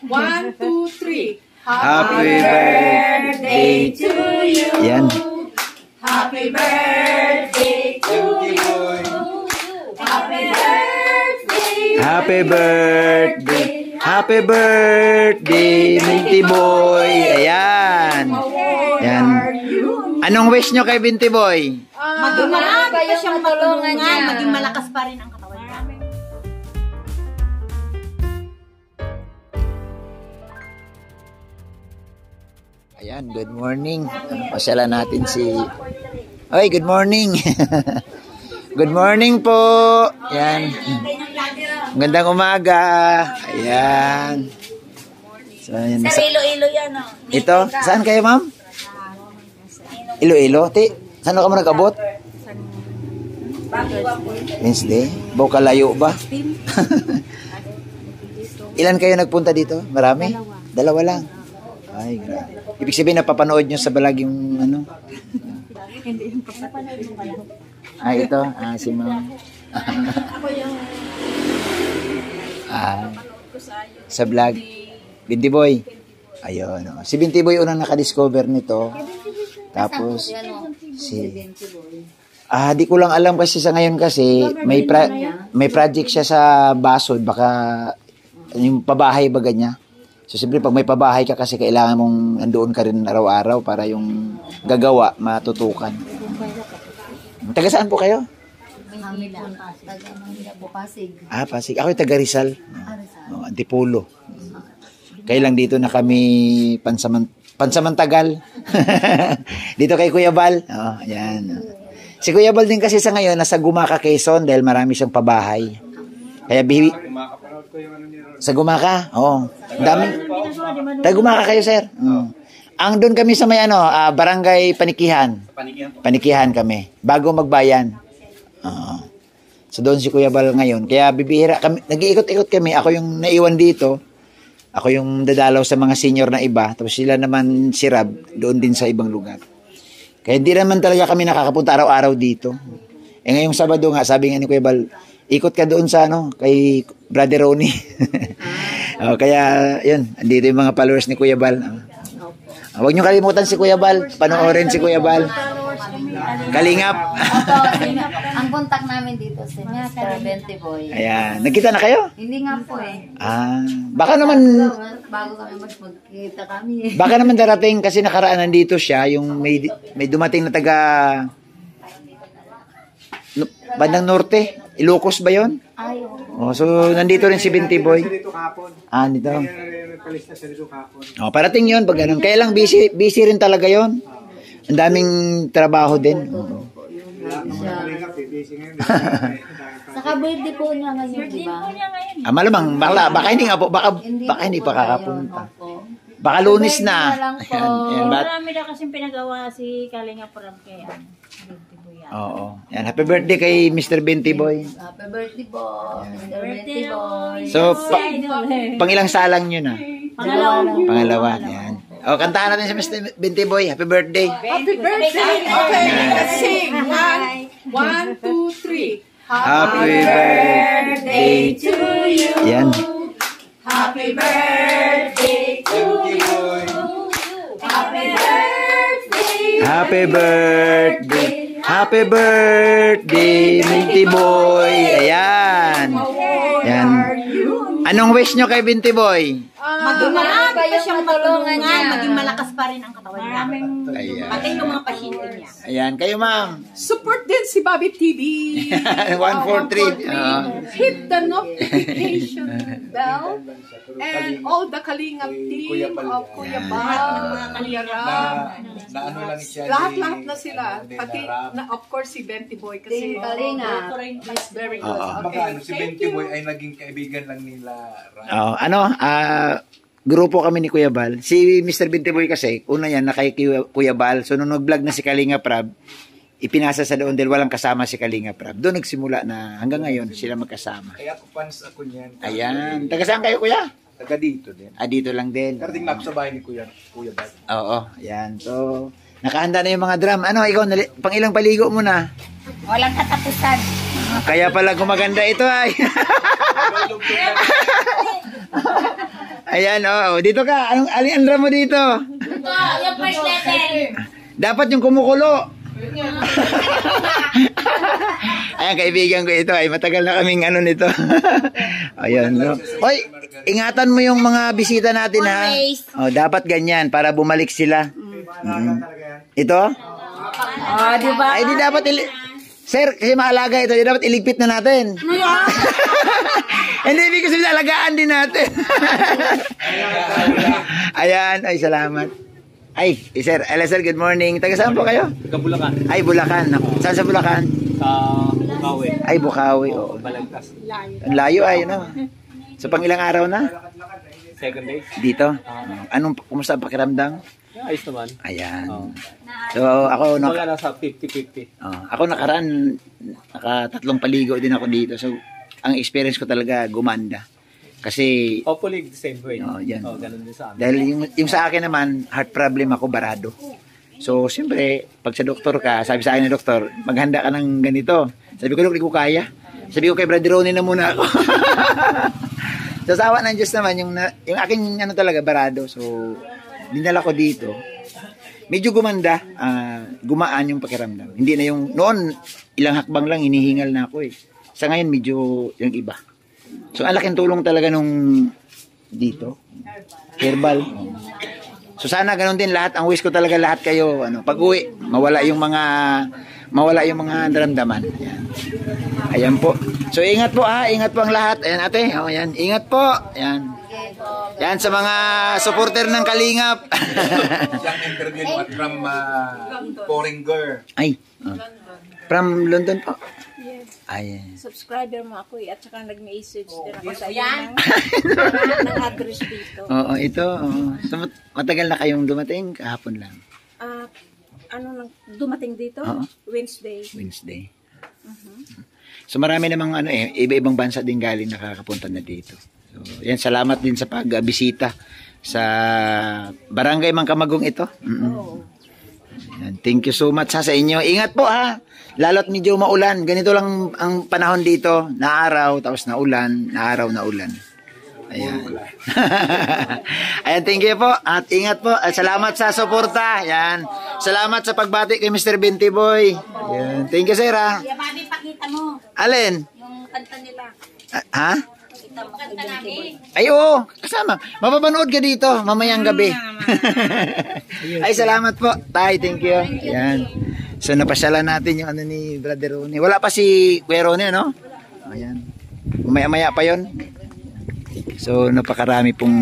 1, 2, 3. Happy birthday to you. Yan. Happy birthday to you. Happy birthday. Happy birthday. Happy birthday, Binti Boy. Ayan. Yan. Anong wish nyo kay Binti Boy? Maging marami pa siyang matulungan niya. Maging malakas pa rin ang katawan niya. Ayan, good morning. Pasyalan natin si... Oy, good morning. Good morning po. Ayan. Magandang umaga. Ayan. So, ayan. Sa Iloilo yan, oh. Ito, saan kayo, ma'am? Iloilo? Saan ka mo nag-abot? Wednesday? Baka layo ba? Ilan kayo nagpunta dito? Marami? Dalawa lang. Ay, grabe. Ibig sabihin napapanood nyo sa balag yung ano? Ay, ito. Si ma'am. Sa vlog. Binti Boy. Ayun. Si Binti Boy unang nakadiscover nito. Tapos, di ko lang alam kasi sa ngayon kasi may project siya sa Basod. Baka yung pabahay ba ganyan. So, siyempre, pag may pabahay ka kasi kailangan mong andoon ka rin araw-araw para yung gagawa, matutukan. Taga saan po kayo? Taga po, Pasig. Pasig. Ako yung taga Rizal. Antipolo. Kaya lang dito na kami pansamantagal. Dito kay Kuya Bal. Ayan. Si Kuya Bal din kasi sa ngayon, nasa Gumaka, Quezon dahil marami siyang pabahay. Kaya sa Gumaka? Oo. Daming. Taga Gumaka kayo, sir? Ang doon kami sa may barangay Panikihan. Panikihan kami. Bago magbayan. So doon si Kuya Bal ngayon. Kaya bibihira kami. Nag-iikot-ikot kami. Ako yung naiwan dito. Ako yung dadalaw sa mga senior na iba. Tapos sila naman si Rab. Doon din sa ibang lugar. Kaya hindi naman talaga kami nakakapunta araw-araw dito. Ngayong Sabado nga, sabi nga ni Kuya Bal, ikot ka doon sa kay Brother Ronnie. Kaya, yun, andito yung mga followers ni Kuya Bal. Huwag nyo kalimutan si Kuya Bal. Panoorin si Kuya Bal. Kalingap. Ang contact namin dito si Mr. Binti Boy. Ayan. Nagkita na kayo? Hindi nga po eh. Baka naman... Bago kami magkita kami. Baka naman darating kasi nakaraan nandito siya, yung may dumating na taga... Bandang Norte. Ilocos ba yun? So, nandito rin si Binti Boy. Dito. Parating yun pag ganun. Kaya lang busy rin talaga yun. Ang daming trabaho din. Saka birthday po niya ngayon, di ba? Malamang, baka hindi nga po, baka hindi pa kakapunta. Baka Lunes na. Marami na kasing pinagawa si Kalinga Prab kay Binti Boy. Oo. Yan, happy birthday kay Mr. Binti Boy. Happy birthday po, Mr. Binti Boy. So, pangilang salang nyo na? Pangalawa. Yan. Kantahan natin si Mr. Binti Boy. Happy birthday. Happy birthday. Okay, let's sing. 1, 2, 3. Happy birthday to you. Yan. Happy birthday to you. Happy birthday. Happy birthday. Happy birthday, Binti Boy. Ayan. Yan. Anong wish nyo kay Binti Boy? Maging marami pa siyang matulungan niya. Maging malakas pa rin ang katawan niya. Ayan. Pati yung mga pasyente niya. Ayan. Kayo, ma'am. Support din si Bobby TV. 143. Hit the notification bell. And all the Kalingap team of Kuya Bal, Kuya Ram. Lahat-lahat na sila. Pati, of course, si Binti Boy. Kasi Kalinga. is very good. Baka si Binti Boy ay naging kaibigan lang nila. Grupo kami ni Kuya Bal. Si Mr. Binti Boy kasi, una yan, na kay Kuya Bal. So, nung nag-vlog na si Kalinga Prab, ipinasa sa doon dahil walang kasama si Kalinga Prab. Doon nagsimula na hanggang ngayon sila magkasama. Kaya ako fans ako niyan. Ayan. Taga saan kayo, Kuya? Taga dito din. Dito lang din. Karating na ako sa bahay ni Kuya Bal. Oo. Ayan. So, nakahanda na yung mga drum. Ikaw, pang ilang paligo mo na? Walang katapusan. Kaya pala gumaganda ito ay. Ayan, oh. Dito ka. Anong alin mo dito? Ito, yung first letter. Dapat yung kumukulo. Ayan, kaibigan ko ito. Ay, matagal na kaming ano nito. Ayan, no? Hoy, ingatan mo yung mga bisita natin, ha? Oh, dapat ganyan para bumalik sila. Ito? Oh, di ba? Ay, di dapat Sir, kasi maalaga ito, di dapat iligpit na natin. Hindi, ibig kasi alagaan din natin. Ayan, ay salamat. Ay, sir, good morning. Taga saan po kayo? Taga Bulacan. Ay, Bulacan. Saan sa Bulacan? Sa Bukawi. Ay, Bukawi. Oo. Balagtas. Ang layo ay, no? So, pang ilang araw na? Second day. Dito? Kumusta ang pakiramdam? Yeah, ayos naman. Ayan. Oo. So, ako, Mga nasa 50-50. ako nakaraan, naka-3 paligo din ako dito. So, ang experience ko talaga gumanda. Kasi, Hopefully the same way. yan. Ganun din sa amin. Dahil yung sa akin naman, heart problem ako, barado. So, siyempre, pag sa doktor ka, sabi sa akin ng doktor, maghanda ka ng ganito. Sabi ko, hindi ko kaya. Sabi ko kay Brother Ronnie na muna ako. So, sa awa ng Diyos naman, yung aking ano talaga, barado. So, dinala ko dito. Medyo gumanda, gumaan yung pakiramdam. Hindi na yung, noon, ilang hakbang lang, hinihingal na ako eh. Sa ngayon, medyo yung iba. So, ang laking tulong talaga nung dito. Herbal. So, sana ganun din lahat. Ang wish ko talaga lahat kayo, pag-uwi, mawala yung mga naramdaman. Ayan. Ayan po. So, ingat po ingat po ang lahat. Ayan ate, ayan. Ingat po. Ayan. Yan sa mga supporter ng Kalingap. Siyang interview mo at from Foreigner. Ay. From London po. Ay. Subscriber mo ako at saka nag-message din ako sa iyo ng address dito. Oo, ito. So, matagal na kayong dumating? Kahapon lang. Dumating dito? Wednesday. So marami namang iba-ibang bansa din galing nakakapunta na dito. So, yan, salamat din sa pagbisita sa Barangay Mangkamagong ito. Yan, thank you so much sa inyo. Ingat po Lalo't medyo maulan. Ganito lang ang panahon dito. Naaraw, tapos naulan. Naaraw, naulan. Ayan. Ayan, thank you po. At ingat po. At salamat sa suporta. Ayan. Salamat sa pagbati kay Mr. Binti Boy. Ayan. Thank you, sir. Kuya Bobby, pakita mo Alin? yung kanta nila. Ha? Pakita mo kanta namin. Ay, oo. Kasama. Mapapanood ka dito mamayang gabi. Ay, salamat po. Tay, thank you. Ayan. So, napasyalan natin yung ni Brother Ronnie. Wala pa si Kuya Ronnie, no? Ayan. Maya-maya pa yon. So, napakarami pong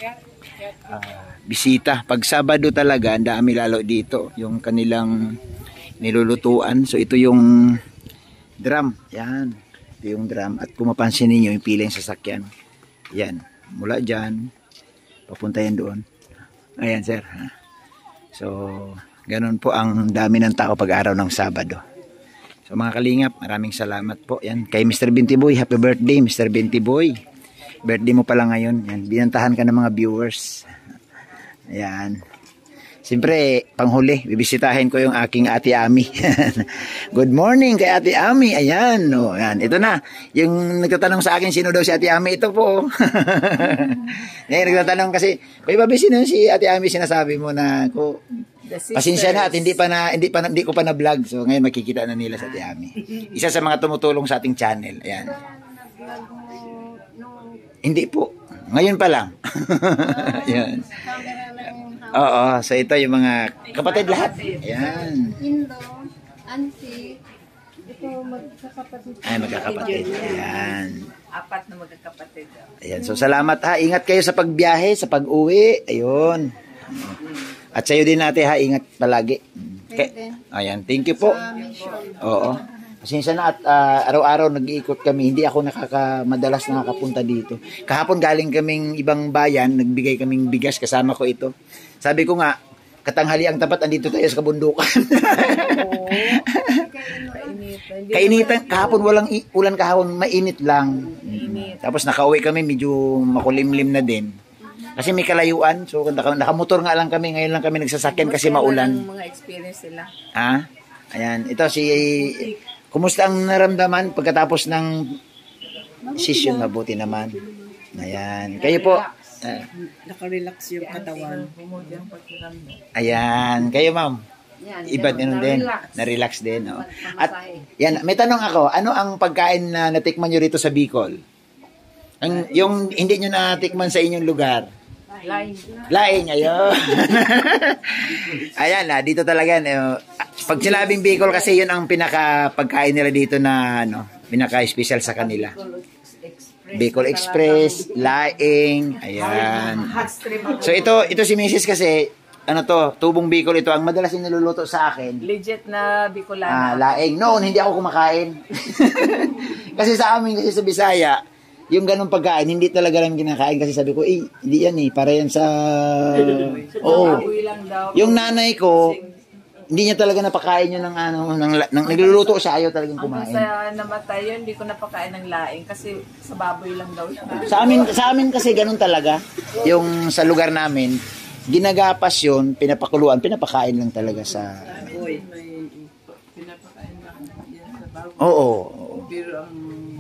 bisita. Pag Sabado talaga, ang dami lalo dito. Yung kanilang nilulutuan. So, ito yung drum. Yan. Ito yung drum. At kung mapansin ninyo, yung pila yung sasakyan. Yan. Mula dyan. Papunta yan doon. Ayan, sir. So, ganun po ang dami ng tao pag araw ng Sabado. So, mga Kalingap, maraming salamat po. Yan. Kay Mr. Binti Boy, happy birthday, Mr. Binti Boy. Birthday mo pala ngayon. Yan. Binantahan ka ng mga viewers. Ayan. Siyempre, panghuli, bibisitahin ko yung aking Ate Ami. Good morning kay Ate Ami. Ayan. O, ayan. Ito na. Yung nagtatanong sa akin, sino daw si Ate Ami? Ito po. Ngayon, nagtatanong kasi, Kuya Bobby, sino si Ate Ami sinasabi mo na ko? Pasensya na at hindi ko pa na-vlog. So, ngayon makikita na nila sa Ate Ami. Isa sa mga tumutulong sa ating channel. Ayan. Hindi po. Ngayon pa lang. Ayan. Oo, so ito yung mga kapatid lahat. Ayan. Indo, auntie, ito magkakapatid. Ay, magkakapatid. Ayan. 4 na magkakapatid. Ayan. So, salamat Ingat kayo sa pagbiyahe, sa pag-uwi. Ayun. At sa'yo din natin ingat palagi. Ayan. Thank you po. Oo. Pasensya na at araw-araw nag-iikot kami. Hindi ako madalas nakakapunta dito. Kahapon galing kaming ibang bayan, nagbigay kaming bigas, kasama ko ito. Sabi ko nga, katanghali ang tapat, andito tayo sa kabundukan. Kainitan, kahapon walang ulan kahapon, mainit lang. Tapos nakauwi kami, medyo makulimlim na din. Kasi may kalayuan, so nakamotor nga lang kami, ngayon lang kami nagsasakyan kasi maulan. Mga experience nila. Ayan, ito kumusta ang naramdaman pagkatapos ng session? Mabuti naman. Ayan, kayo po. Nakarelax yung katawan. Ayan. Kayo, ma'am? Yan, Iba din din. Na-relax din. Oh. At yan, may tanong ako. Ano ang pagkain na natikman nyo rito sa Bicol? Yung hindi nyo natikman sa inyong lugar? Laing. Ayun. Ayan na, dito talaga. Pag sinabing Bicol kasi yun ang pinaka-pagkain nila dito na pinaka-special sa kanila. Bicol Express, laing, ayan. So ito si Mrs. kasi tubong Bicol ito ang madalas niluluto sa akin. Legit na Bicolana. Laing. Noon hindi ako kumakain. Kasi sa amin kasi sa Bisaya, yung ganung pagkain hindi talaga lang kinakain kasi sabi ko, hindi yan para yan sa oo. Yung nanay ko, hindi niya talaga napakain yun ng nagluluto siya, ayaw talagang kumain. Sa namatay yun, hindi ko napakain ng laing kasi sa baboy lang daw siya. Sa amin kasi ganun talaga. Yung sa lugar namin, ginagapas yun, pinapakuluan, pinapakain lang talaga sa Pinapakain lang yan sa baboy. Oo. Pero ang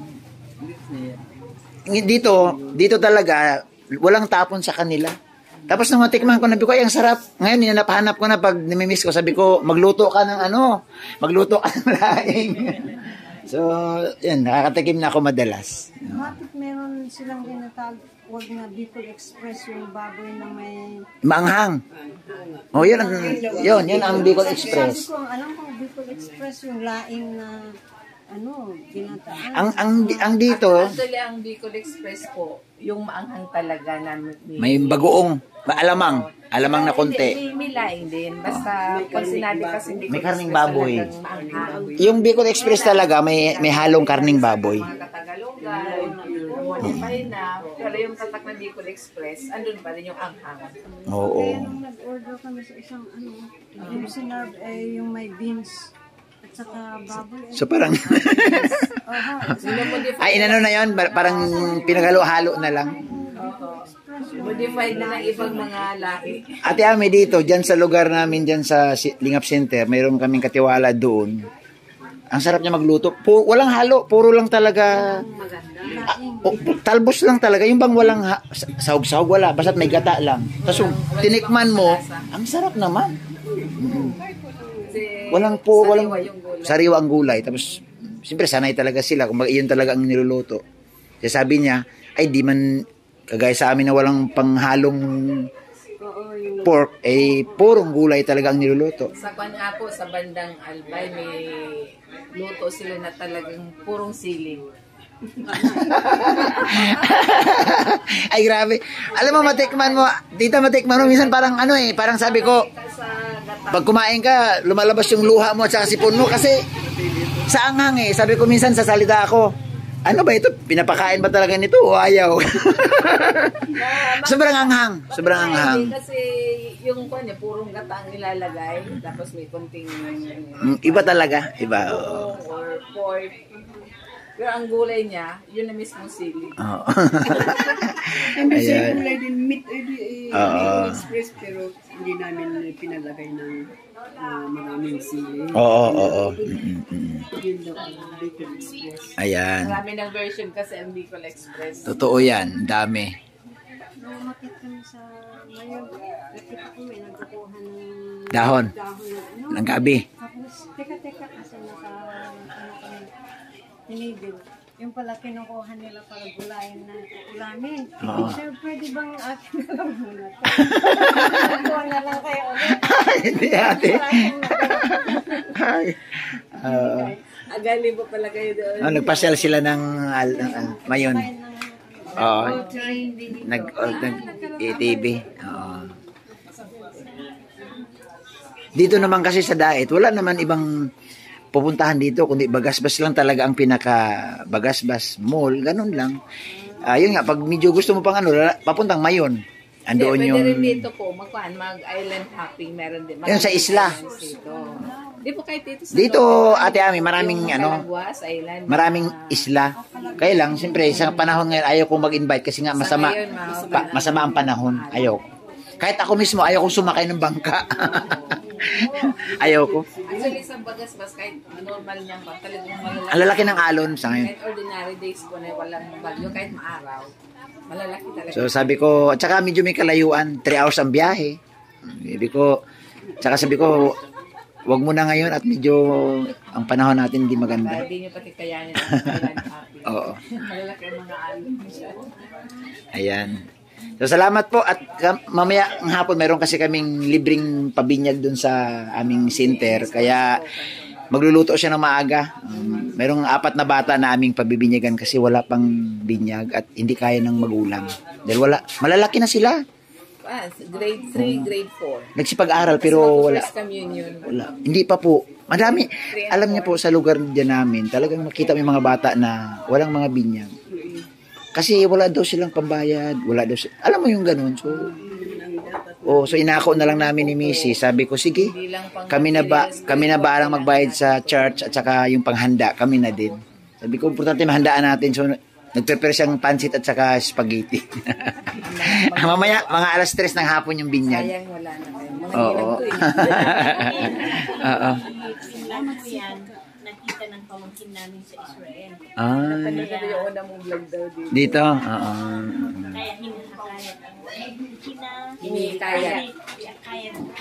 dito talaga walang tapon sa kanila. Tapos nung matikman ko, nabi ko, ang sarap. Ngayon, ninapahanap ko na pag namimiss ko, sabi ko, magluto ka ng laing. So, yan, nakakatikim na ako madalas. Bakit meron silang ginatawag na Bicol Express yung baboy na may... Maanghang. Oh, yun ang Bicol Express. Sabi ko, alam ko, Bicol Express yung laing na ginataan. Ang dito, Actually, ang Bicol Express po, yung maanghang talaga na may bagoong, alamang na konti. May laing din. Basta pag sinabi kasi Bicol May karning Express baboy. talagang maanghang. Yung Bicol Express talaga, may halong karning baboy. Mga Katagalogan, modify na, pero yung tatak na Bicol Express, andun pa rin yung anghang. Oo. Kaya nung nag-order kami sa isang yung sinarb yung may beans at saka baboy. So parang, ay inano na yun, parang pinaghalo-halo na lang. Modified na ng ibang mga lahi. Ate Ami dito, dyan sa lugar namin, dyan sa Lingap Center, mayroon kaming katiwala doon. Ang sarap niya magluto. Walang halo, puro lang talaga. Talbos lang talaga. Yung bang walang sahog-sahog, wala. Basta't may gata lang. Tapos tinikman mo, ang sarap naman. Walang sariwa ang gulay. Tapos, siyempre, sanay talaga sila. Kung iyon talaga ang niluluto. Kasi sabi niya, ay di man, kagaya sa amin na walang panghalong pork, purong gulay talaga ang niluluto. Sa nga po, sa bandang Albay, may luto sila na talagang purong sili. Ay, grabe. Alam mo, matikman mo, minsan parang parang sabi ko, pag kumain ka, lumalabas yung luha mo at saka sipon mo kasi sa anghang sabi ko minsan sa salita ako, ano ba ito? Pinapakain ba talaga nito o ayaw? Sobrang anghang. Kasi yung purong gata ang nilalagay, tapos may konting iba talaga. Iba. Or pork. Pero ang gulay niya, yun na mismo sili. Oo. Hindi sa gulay din meat express pero hindi namin pinalagay ng maraming sili. Oo. Yun daw ang Bicol Express. Ayan. Marami ng version kasi ang Bicol Express. Totoo yan. Dami. Nung makit kami sa ngayon, nakita ko may nagkukuha ng Dahon. Ng gabi. Tapos, teka, kasi tinigil. Yung pala kinukuha nila para gulayin na ulamin. Sir, pwede bang akin na lang muna ito? Kuha na lang kayo ulit. Hindi ate. Agali mo pala kayo doon. Nagpasyal sila ng mayon. Oo. Nag-ATV. Oo. Dito naman kasi sa Daet, wala naman ibang pupuntahan dito, kundi Bagasbas lang talaga ang pinaka-Bagasbas Mall, ganun lang. Yun nga, pag medyo gusto mo pang papuntang Mayon. Andoon yung... Pwede rin dito po, mag-island hopping, meron din. Yun sa isla. Di po kahit dito sa dito, Ate Ami, maraming maraming isla. Kaya lang, siyempre, sa panahon ngayon, ayaw kong mag-invite kasi nga masama ang panahon. Ayaw. Kahit ako mismo, ayaw kong sumakay ng bangka. Ayaw ko. Actually, sa Bagasbas, kahit normal niyang ba, talagang malalaki. Ang lalaki ng alon sa ngayon. Kahit ordinary days ko na walang bagyo, kahit maaraw, malalaki talaga. So sabi ko, at saka medyo may kalayuan, 3 hours ang biyahe. Sabi ko, wag mo na ngayon at medyo ang panahon natin hindi maganda. Hindi niyo pati kayanin ang kailan happy. Oo. Malalaki ang mga alon. Ayan. So salamat po at mamaya ng hapon mayroon kasi kaming libreng pabinyag dun sa aming center kaya magluluto siya ng maaga. Mayroong 4 na bata na aming pabibinyagan kasi wala pang binyag at hindi kaya ng magulang. Dahil malalaki na sila. Grade 3, grade 4. Nagsipag-aral pero wala. First communion. Wala. Hindi pa po. Madami. Alam niya po sa lugar dyan namin, talagang makita mo yung mga bata na walang mga binyag. Kasi wala daw silang pambayad, wala daw alam mo yung ganun. So inako na lang namin ni Missy. Sabi ko, sige, kami na ba ang magbayad sa church at saka yung panghanda, kami na din. Sabi ko, importante mahandaan natin. So nagprepare siyang pansit at saka spaghetti. Mamaya, mga alas 3 ng hapon yung binyag. Sayang wala na kayo. Mga Oo. Oo. Nakita ng pamangkin namin sa Israel. Ito yung una mong vlog daw dito. Dito? Oo. Kaya hinahakayat ang Hinihikayat. Kaya yung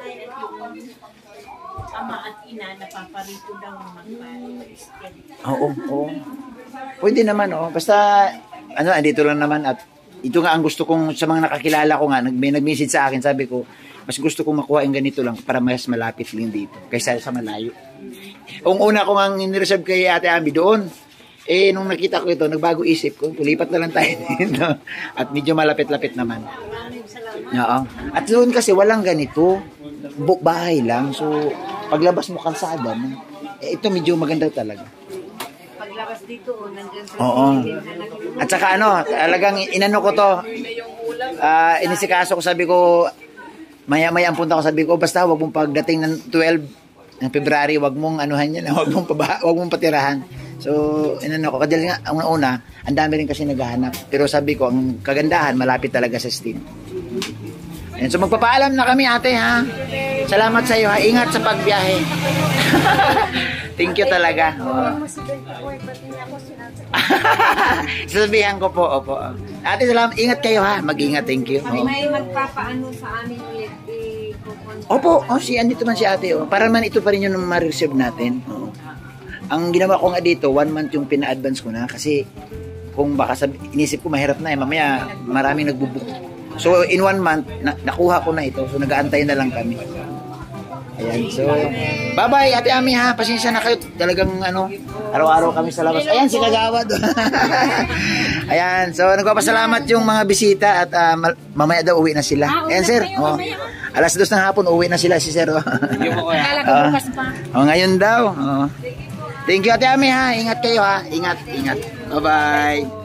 ama at ina napaparito daw mag-Christian. Oo. Pwede naman, basta, andito lang naman at ito nga ang gusto kong sa mga nakakilala ko nga, may nag-message sa akin, sabi ko, mas gusto kong makuha yung ganito lang para mas malapit lang dito kaysa sa malayo. Ang una ko nga nireserve kay Ate Ami doon, nung nakita ko ito, nagbago isip ko, lipat na lang tayo dito. At medyo malapit-lapit naman. Oo. At doon kasi walang ganito, bahay lang, so paglabas mo kalsada, ito medyo maganda talaga. Paglabas dito, nandiyan sa Oo. At saka talagang inano ko to, inisikaso ko, sabi ko, maya-maya ang punta ko, sabi ko, basta wag mong pagdating ng 12 ng February, wag mong anuhan yan, wag mong patirahan. So, inano ko, kadali nga, ang una, ang dami rin kasi naghahanap. Pero sabi ko, ang kagandahan, malapit talaga sa steam. And so, magpapaalam na kami, ate, ha? Salamat sa iyo, ha? Ingat sa pagbiyahe. Thank you talaga. Sasabihan ko po, opo. Ate, salamat. Ingat kayo, ha? Mag-ingat, thank you. May magpapaano sa amin ulit. Opo, andito man si ate. Para man ito pa rin yung ma-receive natin. Ang ginawa ko nga dito, 1 month yung pina-advance ko na kasi kung baka inisip ko mahirap na mamaya maraming nagbubook. So in 1 month, nakuha ko na ito. So nag-aantay na lang kami. Ayan, so bye-bye Ate Ami, ha. Pasensya na kayo. Talagang araw-araw kami sa labas. Ayan, sinagawad. Ayan, so nagpapasalamat yung mga bisita at mamaya daw uwi na sila. Ayan, sir. Alas 2 ng hapon, uwi na sila si sir. Ngayon daw. Thank you, Ate Ami, ha. Ingat kayo, ha. Ingat. Bye-bye.